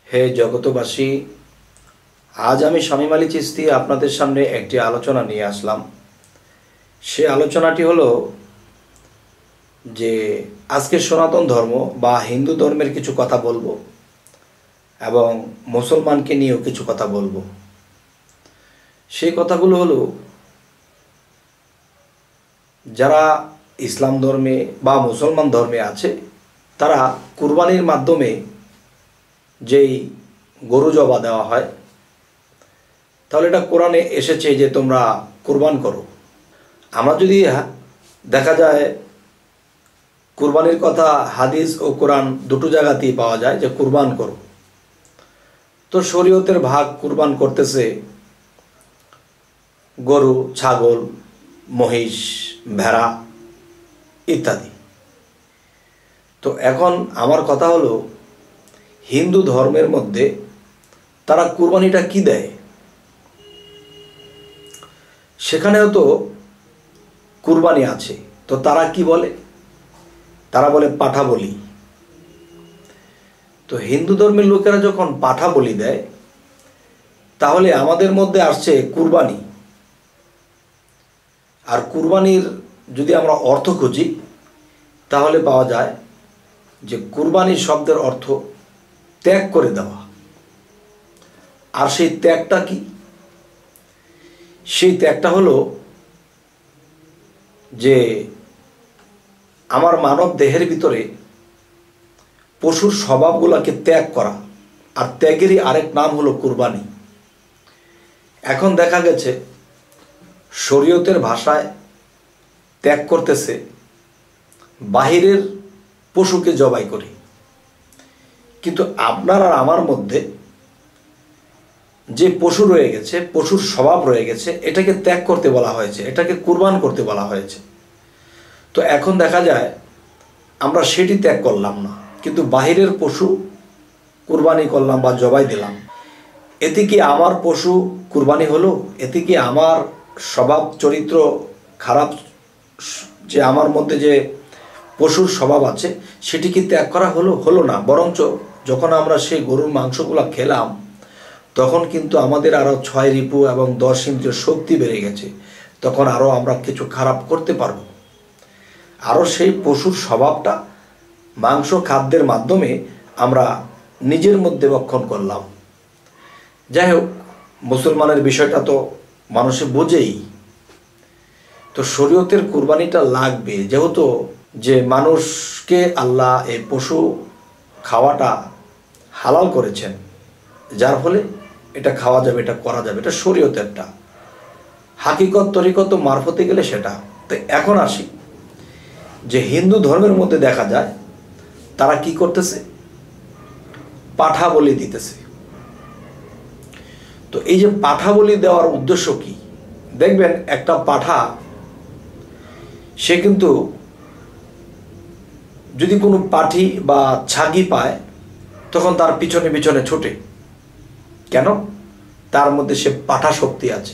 হে জগতবাসী, আজ আমি শামীম আলী চিশতি আপনাদের সামনে একটি আলোচনা নিয়ে আসলাম। সে আলোচনাটি হলো যে আজকে সনাতন ধর্ম বা হিন্দু ধর্মের কিছু কথা বলবো এবং মুসলমানকে নিয়েও কিছু কথা বলবো। সেই কথাগুলো হলো, যারা ইসলাম ধর্মে বা মুসলমান ধর্মে আছে তারা কুরবানির মাধ্যমে যেই গরু জবা দেওয়া হয়, তাহলে এটা কোরআনে এসেছে যে তোমরা কুরবান করো। আমরা যদি দেখা যায় কুরবানির কথা হাদিস ও কোরআন দুটো জায়গাতেই পাওয়া যায় যে কুরবান করো, তো শরীয়তের ভাগ কুরবান করতেছে গরু, ছাগল, মহিষ, ভেড়া ইত্যাদি। তো এখন আমার কথা হলো, হিন্দু ধর্মের মধ্যে তারা কুরবানিটা কি দেয়? সেখানেও তো কুরবানি আছে, তো তারা কি বলে? তারা বলে পাঠা বলি। তো হিন্দু ধর্মের লোকেরা যখন পাঠা বলি দেয়, তাহলে আমাদের মধ্যে আসছে কুরবানি। আর কুরবানির যদি আমরা অর্থ খুঁজি, তাহলে পাওয়া যায় যে কুরবানির শব্দের অর্থ ত্যাগ করে দেওয়া। আর সেই ত্যাগটা কি? সেই ত্যাগটা হলো যে আমার মানব দেহের ভিতরে পশুর স্বভাবগুলোকে ত্যাগ করা, আর ত্যাগেরই আরেক নাম হলো কুরবানি। এখন দেখা গেছে শরীয়তের ভাষায় ত্যাগ করতেছে বাহিরের পশুকে জবাই করে, কিন্তু আপনার আর আমার মধ্যে যে পশু রয়ে গেছে, পশুর স্বভাব রয়ে গেছে, এটাকে ত্যাগ করতে বলা হয়েছে, এটাকে কুরবান করতে বলা হয়েছে। তো এখন দেখা যায় আমরা সেটি ত্যাগ করলাম না, কিন্তু বাহিরের পশু কুরবানি করলাম বা জবাই দিলাম। এতে কি আমার পশু কুরবানি হলো? এতে কি আমার স্বভাব চরিত্র খারাপ, যে আমার মধ্যে যে পশুর স্বভাব আছে সেটি কি ত্যাগ করা হলো? হলো না। বরঞ্চ যখন আমরা সেই গরুর মাংসগুলো খেলাম, তখন কিন্তু আমাদের আরও 6 রিপু এবং 10 ইন্দ্রিয় শক্তি বেড়ে গেছে। তখন আরও আমরা কিছু খারাপ করতে পারবো। আরও সেই পশুর স্বভাবটা মাংস খাদ্যের মাধ্যমে আমরা নিজের মধ্যে বক্ষণ করলাম। যাই হোক, মুসলমানের বিষয়টা তো মানুষে বোঝেই। তো শরীয়তের কুরবানিটা লাগবে, যেহেতু যে মানুষকে আল্লাহ এই পশু খাওয়াটা হালাল করেছেন, যার ফলে এটা খাওয়া যাবে, এটা করা যাবে, এটা শরীয়তেরটা। হাকিকত তরিকত মারফতে গেলে সেটা। তো এখন আসি যে হিন্দু ধর্মের মধ্যে দেখা যায় তারা কি করতেছে? পাঠা বলি দিতেছে। তো এই যে পাঠা বলি দেওয়ার উদ্দেশ্য কি? দেখবেন একটা পাঠা, সে কিন্তু যদি কোনো পাঠি বা ছাগি পায়, তখন তার পিছনে পিছনে ছোটে। কেন? তার মধ্যে সে পাঠা শক্তি আছে।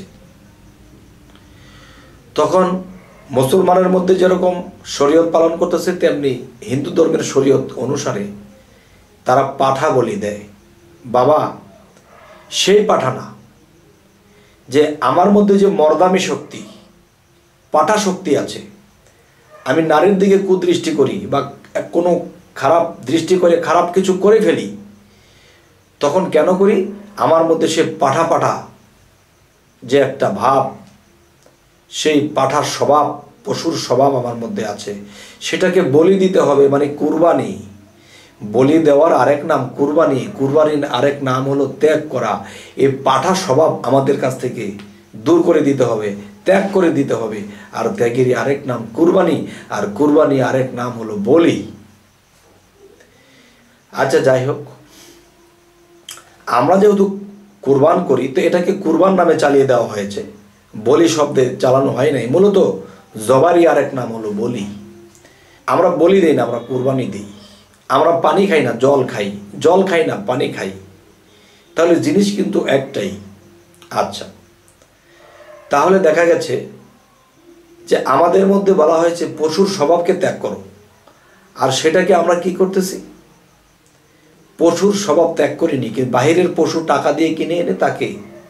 তখন মুসলমানের মধ্যে যেরকম শরীয়ত পালন করতেছে, তেমনি হিন্দু ধর্মের শরীয়ত অনুসারে তারা পাঠা বলি দেয়। বাবা, সেই পাঠা না, যে আমার মধ্যে যে মর্দামি শক্তি, পাঠা শক্তি আছে, আমি নারীর দিকে কুদৃষ্টি করি বা কোনো খারাপ দৃষ্টি করে খারাপ কিছু করে ফেলি, তখন কেন করি? আমার মধ্যে সে পাঠা পাঠা যে একটা ভাব, সেই পাঠার স্বভাব, পশুর স্বভাব আমার মধ্যে আছে, সেটাকে বলি দিতে হবে, মানে কুরবানি। বলি দেওয়ার আরেক নাম কুরবানি, কুরবানির আরেক নাম হলো ত্যাগ করা। এই পাঠা স্বভাব আমাদের কাছ থেকে দূর করে দিতে হবে, ত্যাগ করে দিতে হবে। আর ত্যাগেরই আরেক নাম কুরবানি, আর কুরবানি আরেক নাম হলো বলি। আচ্ছা, যাই হোক, আমরা যেহেতু কুরবান করি, তো এটাকে কুরবান নামে চালিয়ে দেওয়া হয়েছে, বলি শব্দে চালানো হয় নাই। মূলত জবারই আরেক নাম হলো বলি। আমরা বলি দিই না, আমরা কুরবানি দিই। আমরা পানি খাই না, জল খাই, জল খাই না, পানি খাই। তাহলে জিনিস কিন্তু একটাই। আচ্ছা, তাহলে দেখা গেছে যে আমাদের মধ্যে বলা হয়েছে পশুর স্বভাবকে ত্যাগ করো, আর সেটাকে আমরা কি করতেছি? পশুর স্বভাব ত্যাগ করিনি, কিন্তু বাহিরের পশু টাকা দিয়ে কিনে এনে তাকে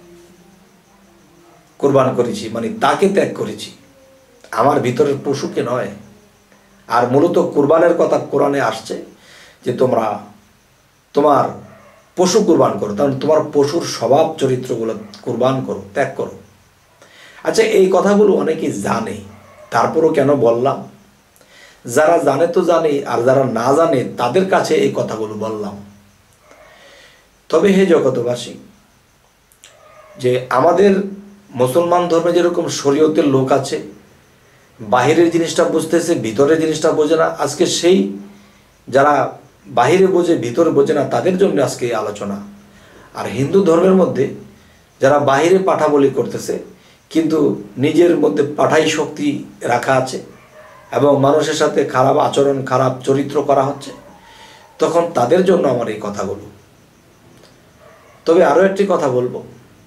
কোরবান করেছি, মানে তাকে ত্যাগ করেছি, আমার ভিতরের পশুকে নয়। আর মূলত কোরবানের কথা কোরআনে আসছে যে তোমরা তোমার পশু কোরবান করো, তাহলে তোমার পশুর স্বভাব চরিত্রগুলো কোরবান করো, ত্যাগ করো। আচ্ছা, এই কথাগুলো অনেকেই জানে, তারপরও কেন বললাম? যারা জানে তো জানে, আর যারা না জানে তাদের কাছে এই কথাগুলো বললাম। তবে হে জগতবাসী, যে আমাদের মুসলমান ধর্মে যেরকম শরীয়তের লোক আছে, বাহিরের জিনিসটা বুঝতেছে, ভিতরের জিনিসটা বোঝে না, আজকে সেই যারা বাহিরে বোঝে ভিতরে বোঝে না তাদের জন্য আজকে এই আলোচনা। আর হিন্দু ধর্মের মধ্যে যারা বাহিরে পাঠা বলি করতেছে কিন্তু নিজের মধ্যে পাঠাই শক্তি রাখা আছে এবং মানুষের সাথে খারাপ আচরণ, খারাপ চরিত্র করা হচ্ছে, তখন তাদের জন্য আমার এই কথাগুলো। তবে আরও একটি কথা বলবো,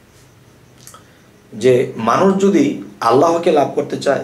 যে মানুষ যদি আল্লাহকে লাভ করতে চায়,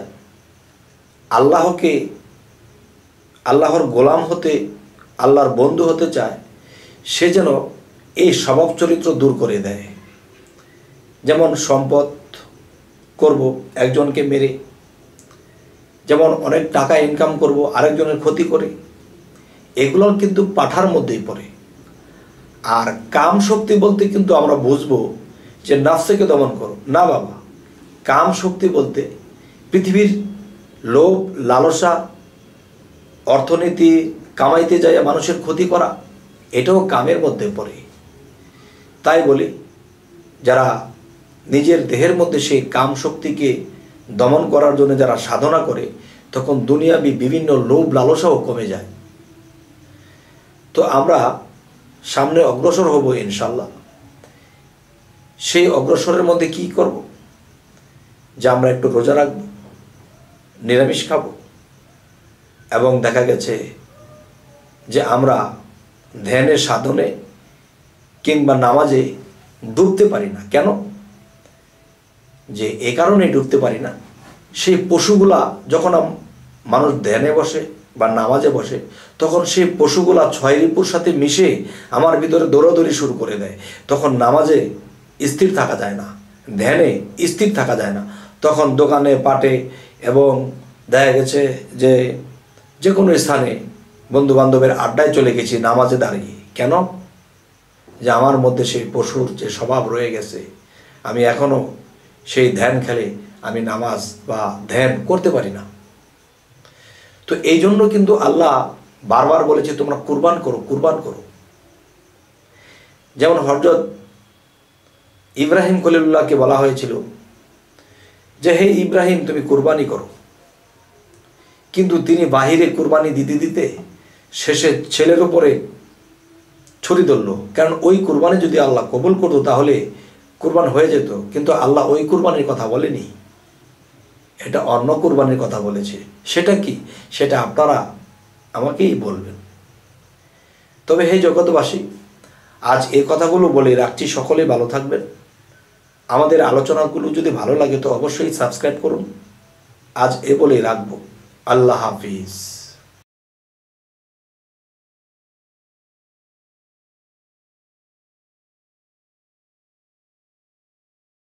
আল্লাহর গোলাম হতে, আল্লাহর বন্ধু হতে চায়, সে যেন এই স্বভাব চরিত্র দূর করে দেয়। যেমন সম্পদ করব একজনকে মেরে, যেমন অনেক টাকা ইনকাম করব আরেকজনের ক্ষতি করে, এগুলো কিন্তু পাঠার মধ্যেই পড়ে। আর কাম শক্তি বলতে কিন্তু আমরা বুঝবো যে নাফসকে দমন করো না বাবা। কাম শক্তি বলতে পৃথিবীর লোভ, লালসা, অর্থনীতি কামাইতে যায় মানুষের ক্ষতি করা, এটাও কামের মধ্যে পড়ে। তাই বলি, যারা নিজের দেহের মধ্যে সেই কাম শক্তিকে দমন করার জন্য যারা সাধনা করে, তখন দুনিয়াবি বিভিন্ন লোভ লালসাও কমে যায়। তো আমরা সামনে অগ্রসর হব ইনশাল্লাহ। সেই অগ্রসরের মধ্যে কি করব? যে আমরা একটু রোজা রাখব, নিরামিষ খাব, এবং দেখা গেছে যে আমরা ধ্যানে, সাধনে কিংবা নামাজে ডুবতে পারি না। কেন? যে এ কারণেই ডুবতে পারি না, সেই পশুগুলা যখন মানুষ ধ্যানে বসে বা নামাজে বসে, তখন সেই পশুগুলা ছয় রিপুর সাথে মিশে আমার ভিতরে দৌড়াদৌড়ি শুরু করে দেয়। তখন নামাজে স্থির থাকা যায় না, ধ্যানে স্থির থাকা যায় না। তখন দোকানে, পাটে এবং দেখা গেছে যে কোনো স্থানে বন্ধু বান্ধবের আড্ডায় চলে গেছি নামাজে দাঁড়িয়ে। কেন? যে আমার মধ্যে সেই পশুর যে স্বভাব রয়ে গেছে, আমি এখনও সেই ধ্যান খেলে আমি নামাজ বা ধ্যান করতে পারি না। তো এই জন্য কিন্তু আল্লাহ বারবার বলেছে তোমরা কুরবান করো, কুরবান করো। যেমন হযরত ইব্রাহিম খলিলুল্লাহকে বলা হয়েছিল যে হে ইব্রাহিম, তুমি কুরবানি করো, কিন্তু তিনি বাহিরে কুরবানি দিতে দিতে শেষে ছেলের উপরে ছুরি ধরল। কারণ ওই কুরবানি যদি আল্লাহ কবুল করতো তাহলে কুরবান হয়ে যেত, কিন্তু আল্লাহ ওই কুরবানির কথা বলেনি, এটা অন্য কুরবানির কথা বলেছে। সেটা কি? সেটা আপনারা আমাকেই বলবেন। তবে হে জগৎবাসী, আজ এই কথাগুলো বলে রাখছি, সকলে ভালো থাকবেন। আমাদের আলোচনাগুলো যদি ভালো লাগে তো অবশ্যই সাবস্ক্রাইব করুন। আজ এ বলেই রাখবো। আল্লাহ হাফিজ।